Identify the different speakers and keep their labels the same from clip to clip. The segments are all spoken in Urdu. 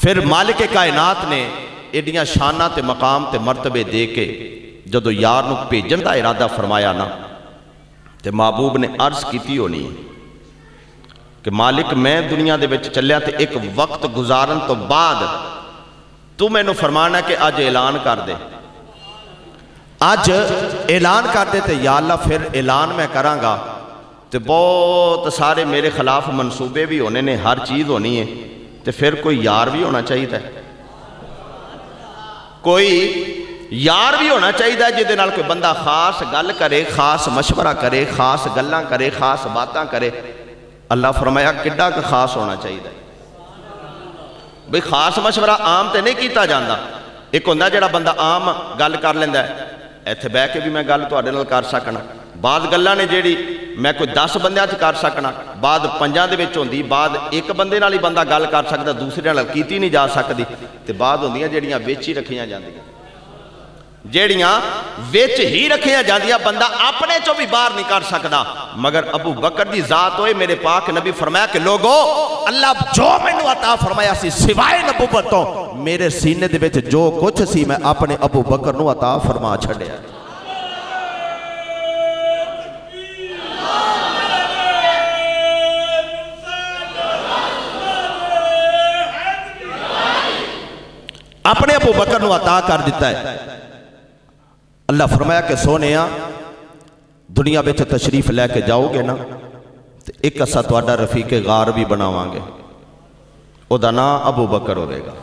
Speaker 1: پھر مالک کائنات نے ایڈیاں شانہ تے مقام تے مرتبے دے کے جدو یار نو بھیجن دا ارادہ فرمایا نا تے محبوب نے عرض کیتی ہونی کہ مالک میں دنیا دے وچ چلیا تے ایک وقت گزارن تو بعد تو میں نو فرمانا کہ آج اعلان کر دے، آج اعلان کر دے تے یا اللہ پھر اعلان میں کراں گا تے بہت سارے میرے خلاف منصوبے بھی ہونے نے، ہر چیز ہونی ہے تے پھر کوئی یار بھی ہونا چاہیے تھا، کوئی یار بھی ہونا چاہیے تھا جدے نال کوئی بندہ خاص گل کرے، خاص مشورہ کرے، خاص گلاں کرے، خاص باتاں کرے۔ اللہ فرمایا کڈا کہ خاص ہونا چاہیے تھا بھئی خاص مشورہ عام تے نہیں کیتا جاندہ، ایک ہوندہ جڑا بندہ عام گل کر لیندہ ہے ایتھے بہ کے بھی میں گل تواڈے نال کر سکنا، بعد گلاں نے جیڑی میں کوئی 10 بندیاں چ کر سکنا، بعد 5 دے وچ ہوندی، بعد ایک بندے نال ہی بندہ گل کر سکدا دوسرے نال کیتی نہیں جا سکدی، تے بعد ہوندیاں جیڑیاں وچ ہی رکھیاں جاندیاں، جیڑیاں وچ ہی رکھیاں جاندیاں بندہ اپنے چوں بھی باہر نہیں کر سکدا۔ مگر ابو بکر دی ذات ہوئے میرے پاک نبی فرمایا کہ لوگو اللہ جو میں نے عطا فرمایا سی سوائے نبوتوں میرے سینے دے وچ جو کچھ سی میں اپنے ابو بکر نو عطا فرما چھڑیا۔ اپنے ابو بکر نو عطا کر دیتا ہے۔ اللہ فرمایا کہ سونےاں دنیا بیچ تشریف لے کے جاؤ گے نا تو ایک اسا تواڈا رفیق غار بھی بناواں گے، او دا نام ابو بکر ہوئے گا۔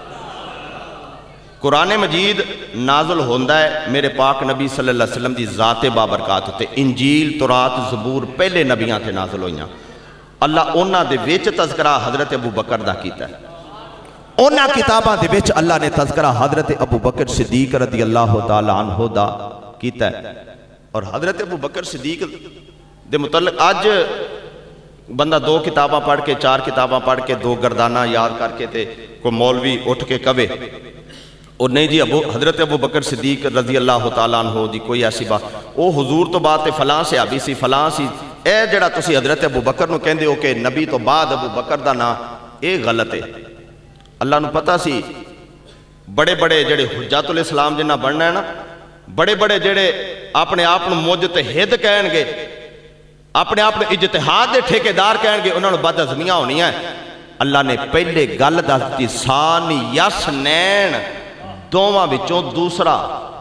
Speaker 1: قرآن مجید نازل ہوندہ ہے میرے پاک نبی صلی اللہ علیہ وسلم دی ذات بابرکات تے انجیل تورات زبور پہلے نبیاں تے نازل ہوئیاں، اللہ اونا دے ویچ تذکرہ حضرت ابو بکر دا کیتا ہے، اونا کتاباں دے وچ اللہ نے تذکرہ حضرت ابو بکر صدیق رضی اللہ تعالیٰ عنہ دا کیتا ہے۔ اور حضرت ابو بکر صدیق دے متعلق آج بندہ 2 کتاباں پڑھ کے 4 کتاباں پڑھ کے 2 گردانہ یاد کر کے تے کوئی مولوی اٹھ کے کبے اور نہیں جی حضرت ابو بکر صدیق رضی اللہ تعالیٰ عنہ دی کوئی ایسی بات او حضور تو بات فلاں سے آبی سی فلاں سی، اے جڑا تسی حضرت ابو بکر نو کہندے ہو کہ نبی تو بعد ابو بکر دا نا، اے غلط ہے۔ اللہ نو پتہ سی بڑے بڑے جڑے حجت الاسلام جنہ بننا ہے نا، بڑے بڑے جڑے اپنے آپ مجتہد کہیں گے، اپنے آپ اجتہاد دے ٹھیکیدار کہیں گے، انہوں نے بدعزمیاں ہونی ہیں۔ اللہ نے پہلے گل دستی ثانی یسنین دوواں وچوں دوسرا،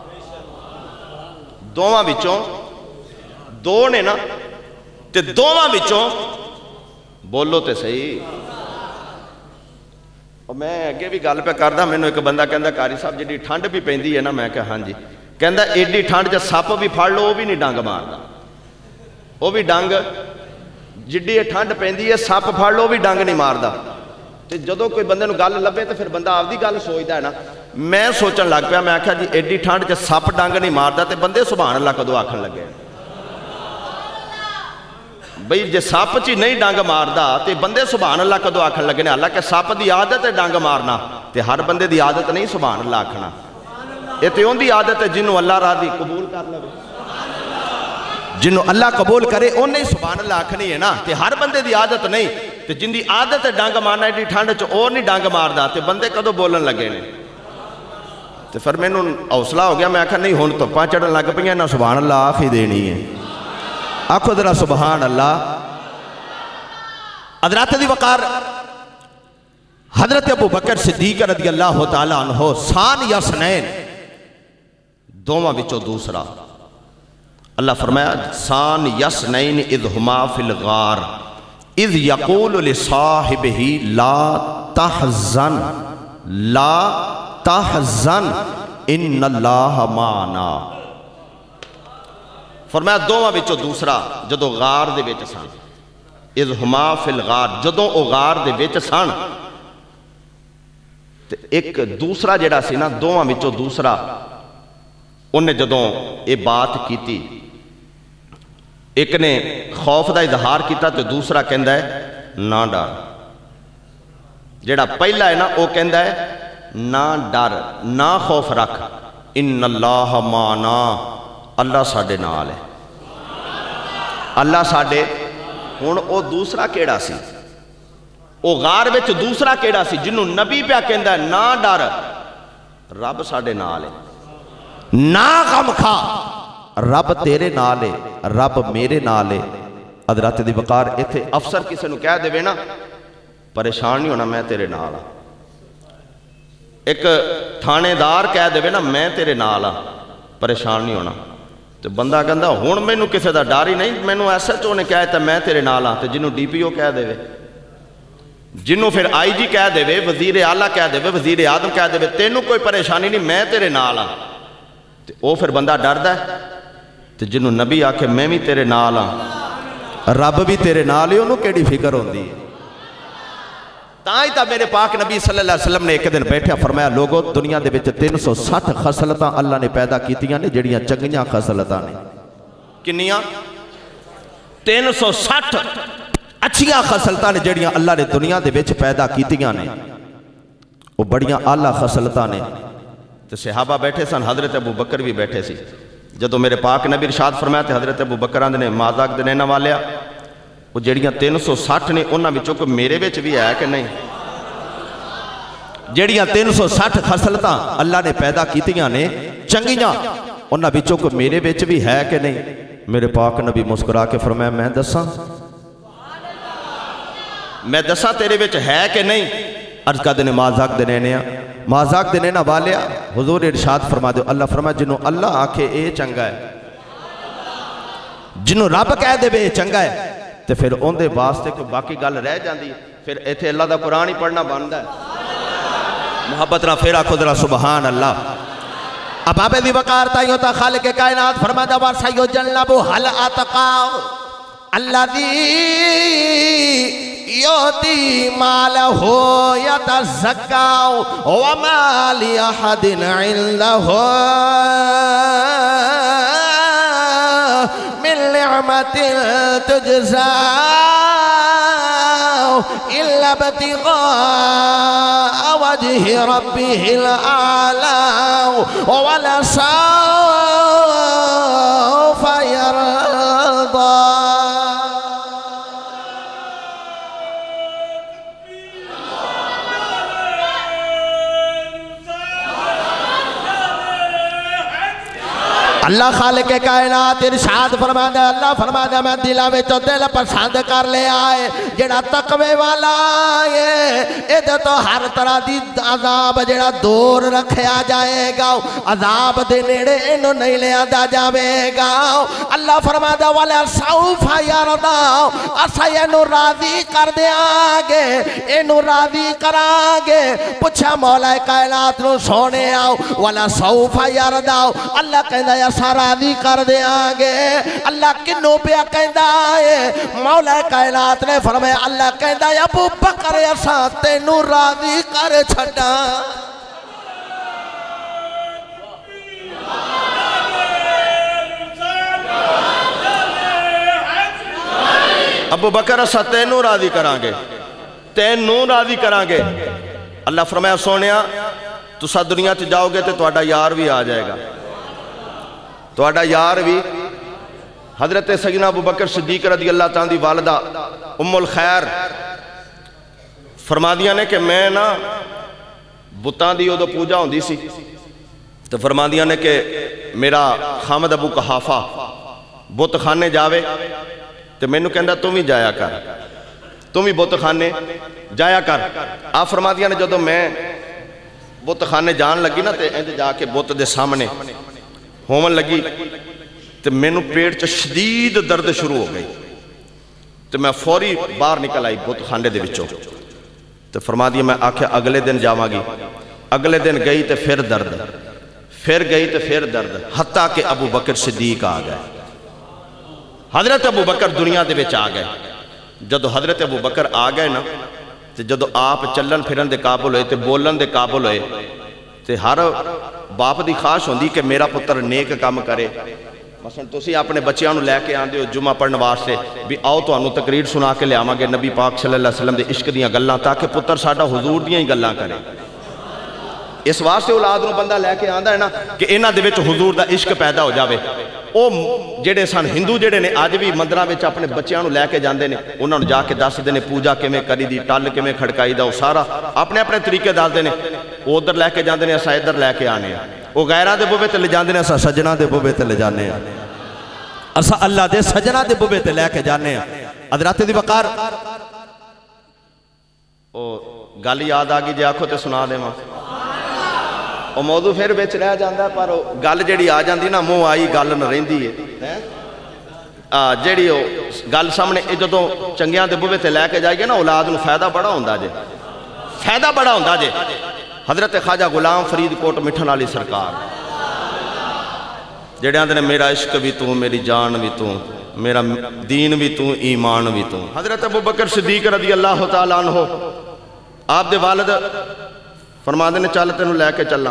Speaker 1: دوواں وچوں 2 نے نا تے دوواں وچوں بولو تے صحیح۔ اور میں اگے بھی گل پہ کردہ میں نے ایک بندہ کہندہ قاری صاحب جڑی ٹھنڈ بھی پیندی ہے نا، میں کہا ہاں جی، کہندہ ایڈی ٹھنڈ جا سپ بھی پھڑ لو وہ بھی نہیں ڈنگ ماردا، وہ بھی ڈنگ جڑی ٹھنڈ پیندی ہے سپ پھڑ لو بھی ڈنگ نہیں ماردا، تے جدوں کوئی بندے نو گل لبے تے پھر بندہ آپ دی گل سوچدا ہے نا۔ میں سوچن لگ پیا، میں کہا جی ایڈی ٹھنڈ جا سپ ڈنگ نہیں ماردا تے بندے سبحان اللہ کدو آکھن لگے بھئی جے سپ چی نہیں ڈنگ ماردا تے بندے سبحان اللہ کدو آکھن لگے نے، حالانکہ سپ دی عادت ہے ڈنگ مارنا تے ہر بندے دی عادت نہیں سبحان اللہ آکھنا، یہ تے ان دی عادت ہے جنہوں اللہ راضی قبول کر لے، جنہوں اللہ قبول کرے انہیں سبحان اللہ آکھنی ہے نا، تے ہر بندے دی عادت نہیں، تے جن دی عادت ہے ڈنگ مارنا ایڈی ٹھنڈ چ اور نہیں ڈنگ ماردا تے بندے کدو بولن لگے نے۔ تے پھر میں نے حوصلہ ہو گیا، میں آکھا نہیں ہن تو پانچ چڑھن لگ پئیاں نا سبحان اللہ آکھ ہی دینی ہے، آکھو ذرا سبحان اللہ۔ حضرات دی وقار حضرت ابو بکر صدیق رضی اللہ تعالیٰ عنہ ثانی یسنین دوواں وچوں دوسرا، اللہ فرمایا ثانی یسنین اذ ہما فی الغار اذ یقول لصاحبہ لا تحزن لا تحزن ان اللہ معنا۔ فرمایا دوواں وچوں دوسرا جدو غار دے وچ سن، اذ ہما فی الغار جدو او غار دے وچ سن، تے ایک دوسرا جڑا سی نا دوواں وچوں دوسرا انہیں جدوں یہ بات کیتی، ایک نے خوف دا اظہار کیتا تو دوسرا کہندا ہے نہ ڈر، جڑا پہلا ہے نا وہ کہندا ہے نہ ڈر نہ خوف رکھ، ان اللہ معنا، اللہ ساڈے نال ہے، اللہ ساڈے۔ ہن او دوسرا کیڑا سی؟ وہ غار وچ دوسرا کیڑا سی جنہوں نبی پہ کہندا ہے نہ ڈر رب ساڈے نال ہے، نہ غم کھا رب تیرے نال ہے، رب میرے نال ہے۔ حضرت دی وقار ایتھے افسر کسے نو کہہ دے نا پریشان نہیں ہونا میں تیرے نال ہاں، ایک تھانے دار کہہ دے نا میں تیرے نال ہاں پریشان نہیں ہونا، تو بندہ کہندا ہن مینوں کسے دا ڈر ہی نہیں، مینوں ایس ایچ او نے کہہ تے میں تیرے نال ہاں، تے جنوں ڈی پی او کہہ دے جنوں پھر آئی جی کہہ دے وزیر اعلیٰ کہہ دے وزیر اعظم کہہ دے تینوں کوئی پریشانی نہیں میں تیرے نال ہاں، تے او پھر بندہ ڈردا ہے، تے جنوں نبی آکھے میں بھی تیرے نال ہاں رب بھی تیرے نال ہی انہوں کیڑی فکر ہوندی ہے۔ تاں تا میرے پاک نبی صلی اللہ علیہ وسلم نے ایک دن بیٹھے فرمایا لوگوں دنیا دے وچ 360 خصلتاں اللہ نے پیدا کیتیاں نے جڑیاں چنگیاں خصلتاں نے، کنیاں 360 اچھیاں خصلتاں نے جڑیاں اللہ نے دنیا دے وچ پیدا کیتیاں نے، وہ بڑیاں اعلیٰ خصلتاں نے۔ تو صحابہ بیٹھے سن، حضرت ابو بکر بھی بیٹھے سی، جدو میرے پاک نبی ارشاد فرمایا تے حضرت ابو بکر نے مازاق دنینا والیا وہ جڑیاں 360 نے انہاں وچوں کوئی میرے وچ بھی ہے کہ نہیں، جڑیاں 360 خصلتاں اللہ نے پیدا کیتیاں نے چنگیاں انہاں وچوں کوئی میرے وچ بھی ہے کہ نہیں، میرے پاک نبی مسکرا کے فرمایا میں دساں تیرے وچ ہے کہ نہیں، عرض کر دینے مازاق دنینا والیا حضور ارشاد فرما دو اللہ فرما جنہوں اللہ آکھے اے چنگا ہے، جنہوں رب کہہ دے بے چنگا ہے، تے پھر ان دے واسطے کوئی باقی گل رہ جاندی، پھر ایتھے اللہ دا قرآن ہی پڑھنا بندا ہے۔ محبت را پھیرا خدرا سبحان اللہ۔ اب آبے دی وقار تائیوں تا خالق کائنات فرما دا وَسَيُّ جَلَّبُ حَلْ آتَقَاؤ الَّذِي يُؤْتِي مَالَهُ يَتَزَّكَّىٰ وَمَا لِأَحَدٍ عِندَهُ مِن نِعْمَةٍ تُجْزَىٰ إِلَّا ابْتِغَاءَ وَجْهِ رَبِّهِ الْأَعْلَىٰ وَلَسَوْفَ يَرْضَىٰ۔ اللہ خالق کائنات ارشاد فرما دے اللہ فرما دے میں دلہ میں تو دل پسند کر لے آئے جڑا تقوی والا آئے ادھے تو ہر طرح دی عذاب جڑا دور رکھیا جائے گا، عذاب دے نیڑے انہوں نہیں لے آدھا جاوے گا۔ اللہ فرما دے وَلَسَوْفَ يَرْضَىٰ اسا اینو راضی کر دے آگے اینو راضی کرانگے، پچھا مولا کائنات نو سونے آؤ وَلَسَوْفَ يَرْضَىٰ اللہ کہندہ یا راضی کر دے آگے۔ اللہ کنوں پہ کہندہ ہے مولا کائنات نے فرمایا اللہ کہندہ ہے ابو بکر ایسا تینوں راضی کر چھڑا۔ ابو بکر ایسا تینوں راضی کرانگے، تینوں راضی کرانگے۔ اللہ فرمایا سونیا تو سا دنیا تے جاؤ گے تو توڑا یار بھی آ جائے گا، توڑا یار بھی۔ حضرت سیدنا ابو بکر صدیق رضی اللہ تعالیٰ دی والدہ ام الخیر فرما دیا نے کہ میں نا بتان دی ادو پوجا ہوندی سی، تو فرما دیا نے کہ میرا خامد ابو قحافہ بت خانے جاوے تو میں نو کہندہ تم ہی جایا کر، تم ہی بت خانے جایا کر۔ آپ فرما دیا نے جدو میں بت خانے جان لگی نا تے اندے جا کے بت دے سامنے ہومن لگی تو میں نو پیٹ چا شدید درد شروع ہو گئی، تو میں فوری باہر نکل آئی بت خانے دے وچوں، تو فرما دیا میں آکھیا اگلے دن جاواں گی، اگلے دن گئی تو پھر درد، پھر گئی تو پھر درد، حتیٰ کہ ابو بکر صدیق آ گئے۔ حضرت ابو بکر دنیا دے وچ آ گئے، جدو حضرت ابو بکر آ گئے نا تو جدو آپ چلن پھرن دے قابل ہوئے تو بولن دے قابل ہوئے تو ہر باپ دی خواہش ہوندی کہ میرا پتر نیک کام کرے۔ مثلا تسی اپنے بچیاں نو لے کے آندے ہو جمعہ پڑھن واسطے بھی آؤ تو انو تقریر سنا کے لے آواں گے نبی پاک صلی اللہ علیہ وسلم دے عشق دیاں گلاں تاکہ پتر ساڈا حضور دیاں ہی گلاں کرے۔ اس واسطے اولاد نو بندہ لے کے آندا ہے نا کہ انہاں دے وچ حضور دا عشق پیدا ہو جاوے. او جڑے سن ہندو جڑے نے اج بھی مندراں وچ اپنے بچیاں نو لے کے جاندے نے, انہاں نو جا کے دسدے نے پوجا کیویں کری دی, ٹل کیویں کھڑکائی دا, او سارا اپنے اپنے طریقے دسدے نے. او ادھر لے کے جاندے نے, اساں ادھر لے کے آنے ہیں. او غیراں دے بوے تے لے جاندے نے, اساں سجنا دے بوے تے لے جانے ہیں. اساں اللہ دے سجنا دے بوے تے لے کے جانے ہیں. حضرات دی وقار او گل یاد آ گئی جے آکھو تے سنا دیواں. او موضوع پھر وچ رہ جاندا پر گل جڑی آ جاندی نا منہ آئی گل نہ رہندی ہے. جڑی او گل سامنے جدوں چنگیاں دے بوے تے لے کے جائیے نا اولاد نو فائدہ بڑا ہوندا جے, فائدہ بڑا ہوندا جے. حضرت خواجہ غلام فرید کوٹ مٹھن والی سرکار جڑے آندے نے میرا عشق بھی تو, میری جان بھی تو, میرا دین بھی تو, ایمان بھی تو. حضرت ابوبکر صدیق رضی اللہ تعالیٰ عنہ آپ دے والد فرما دے نے چل تینوں لے کے چلاں,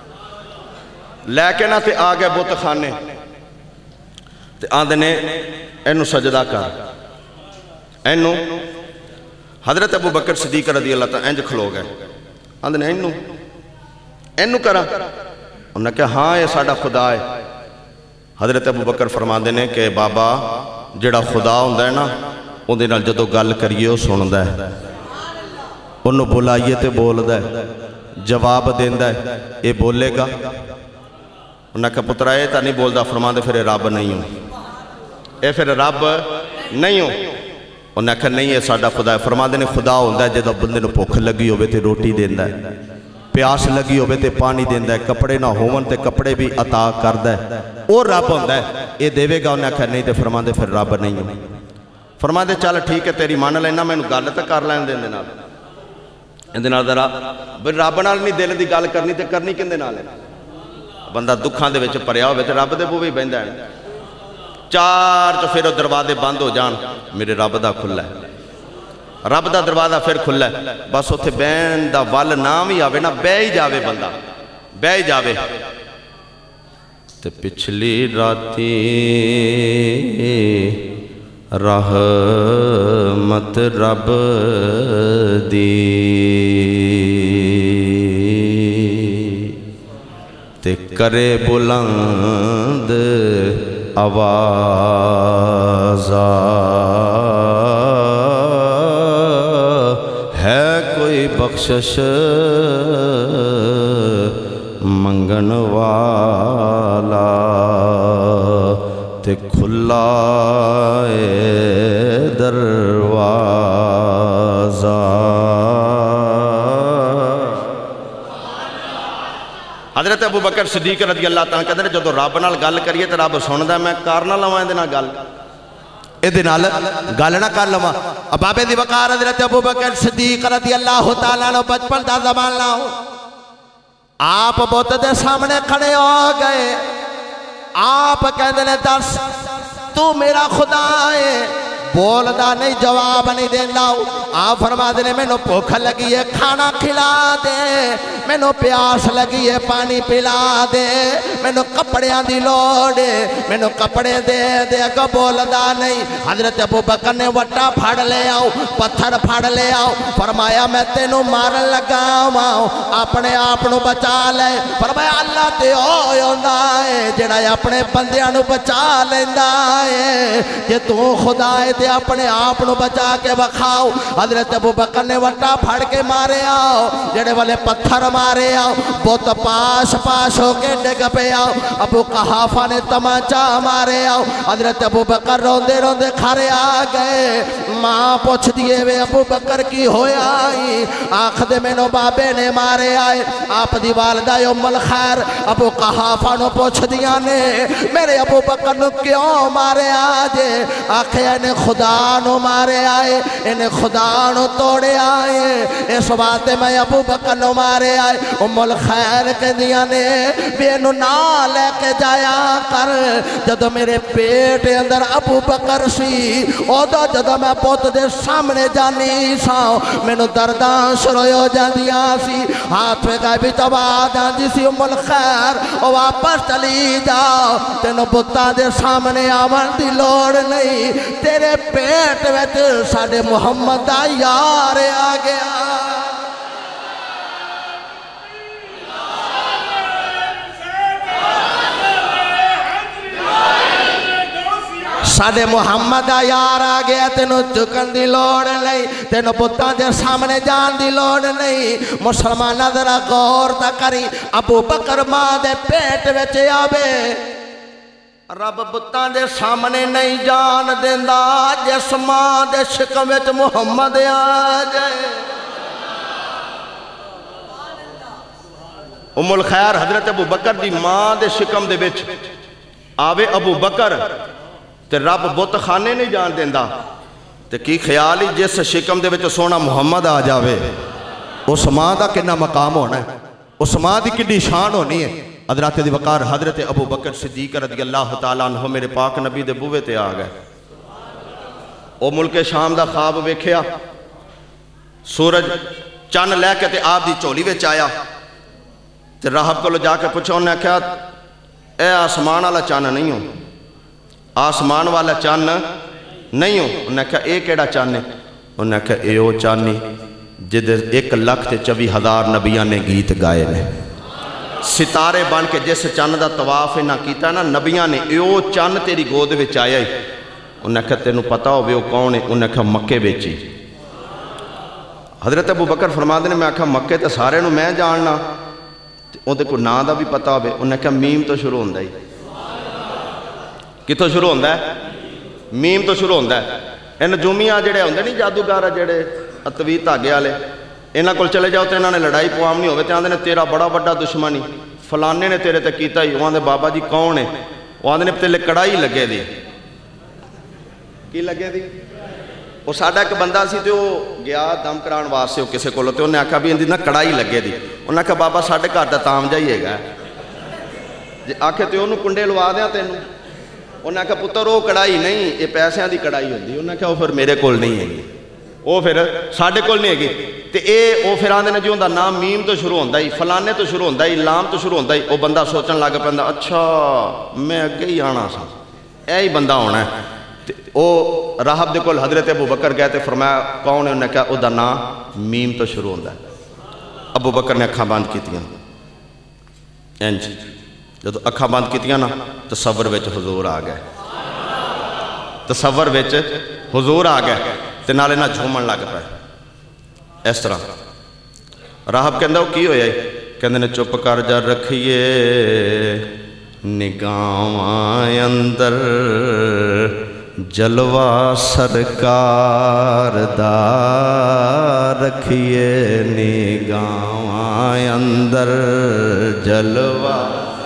Speaker 1: لے کے نہ تے آ گئے بت خانے تے آندے نے اینو سجدہ کر, اینو. حضرت ابوبکر صدیق رضی اللہ تعالیٰ انج کھلو گئے, آندے نے اینو کرا. انہوں نے کہا ہاں یہ ساڈا خدا ہے. حضرت ابوبکر فرما دے نے کہ بابا جڑا خدا ہوندا ہے نا اون دے نال جدوں گل کریے او سندا ہے, انہوں بلائیے تے بولدا ہے, جواب دیندا ہے, اے بولے گا. انہوں نے کہا پترا اے تا نہیں بولدا. فرما دے پھر رب نہیں ہوں, اے پھر رب نہیں ہوں. انہوں نے کہا نہیں اے ساڈا خدا ہے. فرما دے نے خدا ہوندا ہے جدوں بندے نوں بھوک لگی ہوے تے روٹی دیندا ہے, پیاس لگی ہوے تے پانی دیندا ہے, کپڑے نہ ہون تے کپڑے بھی عطا کردا ہے, او رب ہوندا ہے. اے دیوے گا. انہوں نے کہا نہیں تے فرما دے پھر رب نہیں ہوں. فرما دے چل ٹھیک ہے تیری مان لینا, مینوں گل تے کر لین دے اندے نال. اندے نال ذرا رب نال نہیں دل دی گل کرنی تے کرنی کندے نال ہے. بندہ دکھاں دے وچ پریا ہوے تے رب دے بوے بہندا ہے. چار چفیرو دروازے بند ہو جان, میرے رب دا کھلا ہے. رب دا دروازہ پھر کھلا ہے, بس اتھے بین دا ول نام ہی آوے نا, بے ہی جاوے بندہ, بے ہی جاوے. تے پچھلی راتی رحمت رب دی تے کرے بلند آوازہ, ہے کوئی بخشش منگن والا تے کھلا اے دروازہ. حضرت ابوبکر صدیق رضی اللہ تعالیٰ کہتے ہیں جدو رب نال گل کریے تو رب سندا ہے, میں کار نہ لواں اے نال گل, اے نال گل نہ کر لواں. بابے دی وقار حضرت ابوبکر صدیق رضی اللہ تعالیٰ عنہ بچپن دا زمان لاؤ, آپ بت دے سامنے کھڑے ہو گئے. آپ کہندے نے دس تو میرا خدا ہے, بولدا نہیں, جواب نہیں دیندا. آپ فرما دے میں نو بھوک لگی ہے, کھانا کھلا دے, میں نو پیاس لگی ہے, پانی پلا دے, میں نو کپڑیاں دی لوڑ ہے, میں نو کپڑے دے دے. اگا بولدا نہیں. حضرت ابوبکر نے وٹا پھڑ لے آؤ, پتھر پھڑ لے آؤ. فرمایا میں تینوں مارن لگا ہوں, اپنے آپ نو بچا لے. فرمایا اللہ تے ہوئے ہوندا ہے جڑا اپنے بندیاں نو بچا لیندا ہے, جے تو خدا ہے تے اپنے آپ نو بچا کے بکھاؤ. حضرت ابوبکر نے وٹا پھڑ کے مارے آؤ, جڑے والے پتھر مارے آؤ, بہت پاس پاس ہو کے ڈگ پہ آؤ. ابو قحافہ نے تمانچہ مارے آؤ. حضرت ابوبکر روندے روندے کھارے آ گئے. ماں پوچھ دیئے وے ابوبکر کی ہویا آئی, آنکھ دے میں نو بابے نے مارے آئے. آپ دی والدہ ام الخیر ابو قحافہ نو پوچھ دیا نے میرے ابوبکر نو کیوں مارے آجے. آنکھیں انہیں خدا نو مارے آئے, انہیں خدا نو توڑے آئے, اس بات میں ابوبکر نو مارے آئے. ام الخیر کے دیا نے بھی انہوں نہ لے کے جایا کر, جدو میرے پیٹ اندر ابوبکر سی اودا جدو میں پوت دے سامنے جانی ساؤ, میں نو دردان شروع ہو جاندیاں سی. ہاتھ پہ گئے بھی جب آدھا جی سی ام الخیر او واپس چلی جاؤ, تینو بتا دے سامنے آمن دی لوڑ نہیں, تیرے پیٹ میں ساڑھے محمد دا یار آ گیا.
Speaker 2: ساڈے محمد دا یار آ گیا تینوں چکن دی لوڑ نہیں تینوں پتاں دے سامنے جان دی لوڑ نہیں مسلمان ذرا غور تا کری ابو بکر ماں دے پیٹ وچ آوے رب بتاں دے سامنے نہیں جان دیندا جس ماں دے شکم وچ محمد آ جائے
Speaker 1: ام الخیر حضرت ابو بکر دی ماں دے شکم دے وچ آوے ابو بکر تے رب بت خانے نہیں جان دیندا تے کی خیال ہی جس شکم دے وچ سونا محمد آ جاوے اس ماں دا کنا مقام ہونا ہے اس ماں دی کڈی شان ہونی ہے حضرت دی وقار حضرت ابو بکر صدیق رضی اللہ تعالیٰ عنہ میرے پاک نبی دے بوے تے آ گئے او ملک شام دا خواب ویکھیا سورج چن لے کے تے آپ دی چولی وچ آیا تے راہب کو جا کے پوچھا انہیں کہا اے آسمان والا چن نہیں ہو آسمان والا چن نہیں ہو انہیں کہا اے کیڑا چن ہے انہیں کہا اے او چن ہے جدے 1,24,000 نبیاں نے گیت گائے نے ستارے بن کے جس چن دا طواف نہ کیتا نا نبیاں نے اے او چن تیری گود وچ آیا ہے انہیں کہا تینوں پتا ہو وہ کون ہے انہیں کہا مکے وچ حضرت ابو بکر فرماتے ہیں میں کہا مکے تے سارے نو میں جاننا اُن کو نا دا بھی پتا ہوئے انہیں کہا میم تو شروع ہوندہ ہی کتوں شروع ہوندہ ہے میم تو شروع ہوندہ ہے اے نجومیاں جڑے ہوندے نہیں جادوگارہ جڑے اتوی تاگے والے انہاں کول چلے جاؤ تے انہاں نے لڑائی پوام نہیں ہوئے تے آندے نے تیرا بڑا بڑا دشمنی فلانے نے تیرے تے کیتا ہی وہاں دے بابا جی کون ہے وہ آندے نے پتلے کڑائی لگے دی کی لگے دی وہ ساڑھا ایک بندہ سی تے وہ گیا دم کران واسے ہو کسے کولو تے انہیں آکھا بھی اندھی نا کڑائی لگے دی انہیں آکھا بابا ساڑھے گھر دا تام جائیے گا آکھے تے انہوں کنڈے لوا دیا تے انہیں آکھا پتر وہ کڑائی نہیں یہ پیسیاں دی کڑائی ہوندی انہیں آکھا وہ پھر میرے کول نہیں ہے گی وہ پھر ساڑھے کول نہیں ہے گی تے اے وہ پھر آندے نے جو ہوندہ نام میم تو شروع ہوندہ ہی فلانے تو شروع ہوندہ ہی لام تو شروع ہوندہ ہی وہ بندہ سوچن لگا پہندہ اچھا میں اگے ہی آنا سا اے ہی بندہ ہونا ہے او راہب دے کول حضرت ابو بکر گئے تے فرمایا کون ہے انہیں کہا او دا نام میم تو شروع ہوندہ ہے ابو بکر نے اکھاں باندھ کیتیاں انج جب اکھاں باندھ کیتیاں نا تصور وچ حضور آ گئے تصور وچ حضور آ گئے تے نالے نہ جھومن لگ پائے اس طرح راہب کہندہ وہ کی ہویا ہے کہندے نے چپ کر جا رکھیے نگاہاں اندر جلوہ سرکار دا رکھیے نگاہاں اندر جلوہ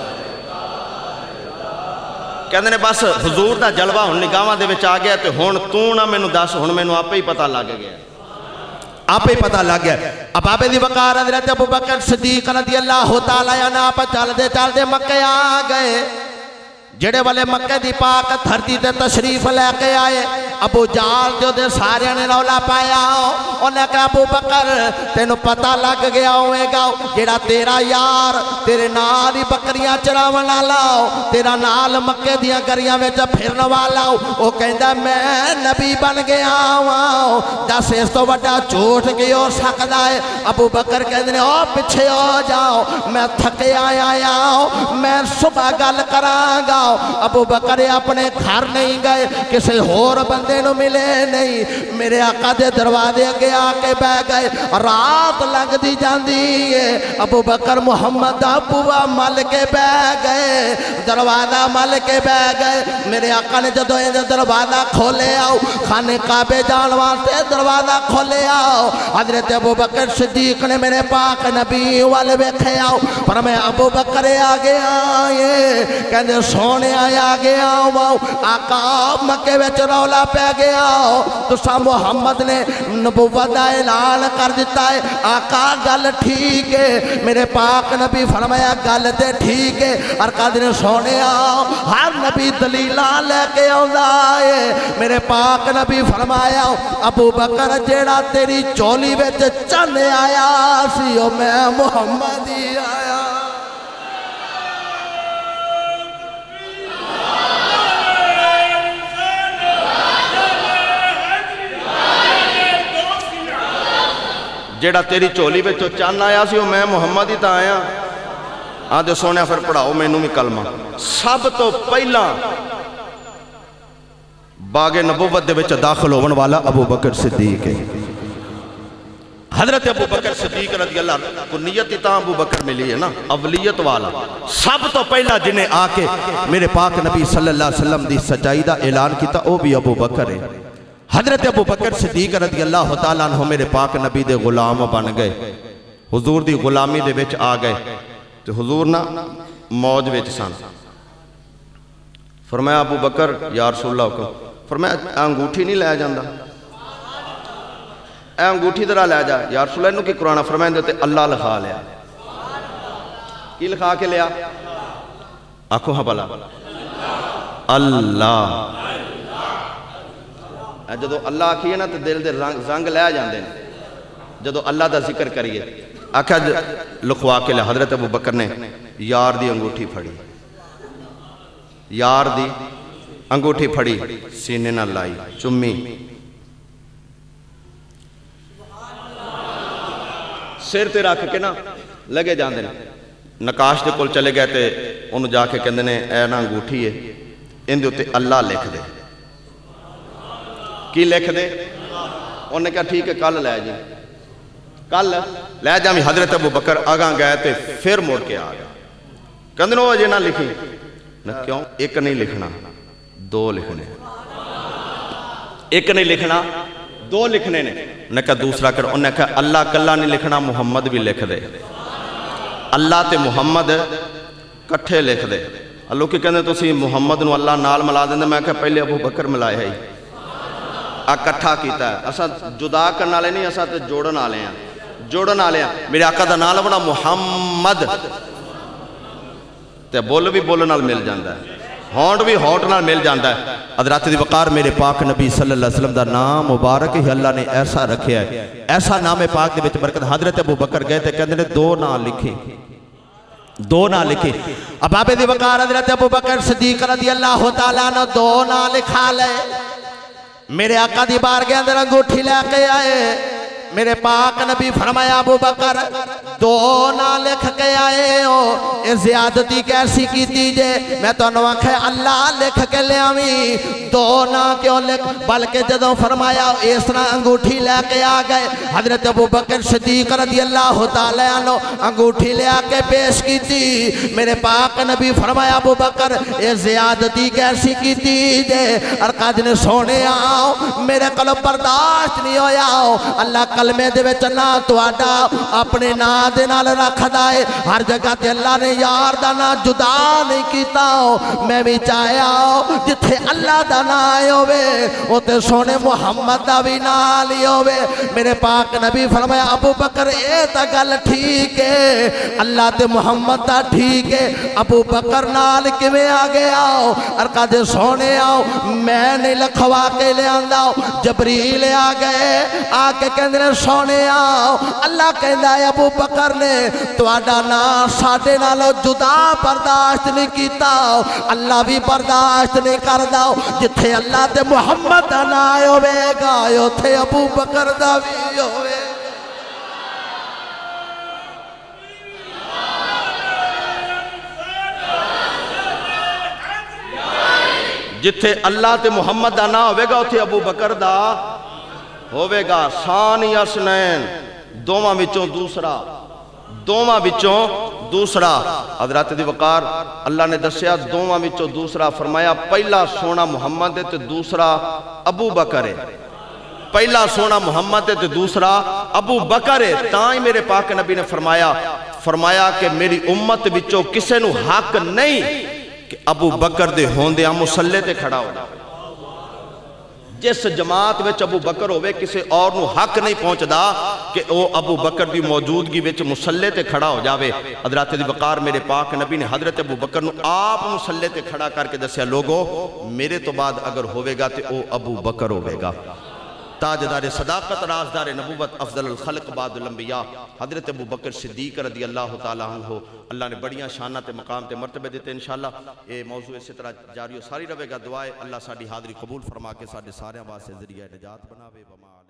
Speaker 1: کہندے نے بس حضور دا جلوہ ہن نگاہاں دے وچ آ گیا تے ہن تو نہ مینوں دس ہن مینوں آپے ہی پتہ لگ گیا آپ ہی پتہ لگ گیا اب آپ دی وقار حضرت ابو بکر صدیق رضی اللہ تعالیٰ عنہ آپ چل دے مکے آ گئے جڑے والے مکے دی پاک دھرتی تے تشریف لے کے آئے ابو جال جو دے سارے نے رولا پایا انہیں کہا ابو بکر تینوں پتہ لگ گیا ہوئے گا جڑا تیرا یار تیرے نال ہی بکریاں چراون والا تیرا نال مکے دیاں گریاں وچ پھرن والا او کہندا میں نبی بن گیا ہوں دس اس تو بڑا جھوٹ کی ہو سکدا ہے ابو بکر کہندے نے او پیچھے ہو جاؤ میں تھکے آیا ہوں میں صبح گل کراں گا ابو بکر اپنے گھر نہیں گئے کسی اور بندے نو ملے نہیں میرے آقا دے دروازے اگے آ کے بہ گئے رات لگ دی جاندی ہے ابو بکر محمد دا بوا مل کے بہ گئے دروازہ مل کے بہ گئے میرے آقا نے جدو دروازہ کھولے آؤ خانے کعبے جان واسطے دروازہ کھولے آؤ حضرت ابو بکر صدیق نے میرے پاک نبی والے ویکھے آؤ پر میں ابو بکر آگے آئے کہندے سونے آیا گیا آقا مکے وچ رولا پہ گیا تو سا محمد نے نبوت دا اعلان کر دیتا ہے آقا گل ٹھیک ہے میرے پاک نبی فرمایا گل تے ٹھیک ہے ارکاد نے سونے آؤ ہر نبی دلیلہ لے کے آئے میرے پاک نبی فرمایا ابو بکر جیڑا تیری چولی وچ چن آیا سیو میں محمد ہی آیا جیڑا تیری چولی بچو چان آیا سی وہ میں محمد ہی تا آیا آدھے سونے پھر پڑھاؤ میں بھی کلمہ سب تو پہلا باغ نبوت دے وچ داخل ہونے والا ابو بکر صدیق ہے۔ حضرت ابو بکر صدیق رضی اللہ کو نیت تا ابو بکر ملی ہے نا، اولیت والا سب تو پہلا جنہیں آ کے میرے پاک نبی صلی اللہ علیہ وسلم دی سچائی دا اعلان کیتا او بھی ابو بکر ہے۔ حضرت ابو بکر صدیق رضی اللہ تعالیٰ عنہ میرے پاک نبی دے غلام بن گئے، حضور دی غلامی دے وچ آ گئے تو حضور نا موج وچ سن۔ فرمایا ابو بکر یا رسول اللہ حکم، فرمایا انگوٹھی نہیں لے جاندہ، اے انگوٹھی درہ لے جا یا رسول اللہ انہوں کی قرآن فرمائیں دیتے اللہ لکھا لیا، کی لکھا کے لیا؟ آنکھوں ہاں بلا اللہ، جدو اللہ آکھیے نا تو دل دے زنگ لے جاندے ہیں، جدو اللہ دا ذکر کریے آکھا لکھوا کے لیا۔ حضرت ابو بکر نے یار دی انگوٹھی پھڑی، یار دی انگوٹھی پھڑی، سینے نہ لائی، چمی، سیر تے رکھ کے نا لگے جاندے ہیں۔ نقاش دے کول چلے گئے تھے، انہوں جا کے کہندے نے اے نا انگوٹھی ہے، ان دے ہوتے اللہ لکھ دے۔ کی لکھ دے؟ انہوں نے کہا ٹھیک ہے کل لے جی، کل لے جا۔ میں حضرت ابو بکر آگاں گئے تھے، پھر مڑ کے آ گئے، کہندے نے وہ جے نہ لکھی نہ، کیوں؟ ایک نہیں لکھنا دو لکھنے، ایک نہیں لکھنا دو لکھنے نے۔ انہیں کہا دوسرا کر، انہیں کہا اللہ کلا نہیں لکھنا محمد بھی لکھ دے، اللہ تے محمد کٹھے لکھ دے۔ اللہ کی کہنے تو سی محمد نو اللہ نال ملا دیں، میں کہا پہلے ابو بکر ملائے ہے، کٹھا کیتا ہے۔ اسا جدا کرنا لے نہیں، اسا تے جوڑن آلے ہیں، جوڑن آلے ہیں۔ میرے آقا دا نال بنا محمد، تے بول بھی بولن نال مل جاندہ ہے، ہونٹ بھی ہونٹ نال مل جاندہ ہے۔ حضرات دی وقار میرے پاک نبی صلی اللہ علیہ وسلم دا نام مبارک ہی اللہ نے ایسا رکھے ہے، ایسا نام پاک دے وچ برکت۔ حضرت ابو بکر گئے تے کہندے نے دو نام لکھے، دو نام لکھے۔ اب آپ دی وقار حضرت ابو بکر صدیق رضی اللہ تعالیٰ نے دو نام لکھا لے۔ میرے آقا دی بارگاہ اندر انگوٹھی لے کے آئے، میرے پاک نبی فرمایا ابو بکر دو نہ لکھ کے آئے ہو، اے زیادتی کیسی کی دیجے، میں تو نوکھے اللہ لکھ کے لے آمی، دو نہ کیوں لکھ، بلکہ جدوں فرمایا اس نہ انگوٹھی لے کے آ گئے۔ حضرت ابو بکر صدیق رضی اللہ تعالیٰ عنہ انگوٹھی لے آ کے پیش کی تھی۔ میرے پاک نبی فرمایا ابو بکر اے زیادتی کیسی کی دیجے، ارقاد نے سونے آؤ میرے قلب برداشت نہیں ہویا ہو، اللہ کلمے دے وچ نا تواڈا اپنے نا دے نال رکھ دائے، ہر جگہ تے اللہ نے یار دا نا جدا نہیں کیتا ہو۔ میں بھی چاہیا ہو جتھے اللہ دا نا آئے ہوئے اوتے سونے محمد دا بھی نا لی ہوئے۔ میرے پاک نبی فرمایا ابو بکر اے تا گل ٹھیک ہے، اللہ تے محمد دا ٹھیک ہے، ابو بکر نال کیویں آ گیا ہو؟ ارقاد سونے آؤ میں نہیں لکھوا کے لے آندا، جبریل آ گئے، آ کے کہندے سونے آؤ، اللہ کہندا ہے ابو بکر نے تواڈا نا ساڈے نالوں جدا برداشت نہیں کیتا، اللہ بھی برداشت نہیں کردا، جتھے اللہ تے محمد دا نا ہوے گا اوتھے ابو بکر دا بھی ہوے۔ جتھے اللہ تے محمد دا نا ہوے گا اوتھے ابو بکر دا ہوئے گا۔ ثانی اسنین دوواں وچوں دوسرا، دوواں وچوں دوسرا۔ حضرات دی وقار اللہ نے دسیا دوواں وچوں دوسرا، فرمایا پہلا سونا محمد ہے تے دوسرا ابو بکر ہے، پہلا سونا محمد ہے تے دوسرا ابو بکر ہے۔ تائیں میرے پاک نبی نے فرمایا کہ میری امت وچوں کسے نو حق نہیں کہ ابو بکر دے ہوندیاں مصلی تے کھڑا ہو جائے۔ جس جماعت وچ ابو بکر ہوئے کسی اور نو حق نہیں پہنچ دا کہ وہ ابو بکر دی موجودگی وچ مصلی تے کھڑا ہو جاوے۔ حضرات دی وقار میرے پاک نبی نے حضرت ابو بکر نو آپ مصلی تے کھڑا کر کے دسیا لوگو میرے تو بعد اگر ہوئے گا تے او ابو بکر ہوئے گا۔ تاجدار صداقت رازدار نبوت افضل الخلق بعد الانبیاء حضرت ابو بکر صدیق رضی اللہ تعالیٰ عنہ، اللہ نے بڑیاں شانات مقام تے مرتبے دیتے انشاءاللہ۔ یہ موضوع اسی طرح جاری و ساری رہے گا، دعائے اللہ ساڑھی حاضری قبول فرما کے ساڑھے سارے آواز سے ذریعہ نجات بناوے۔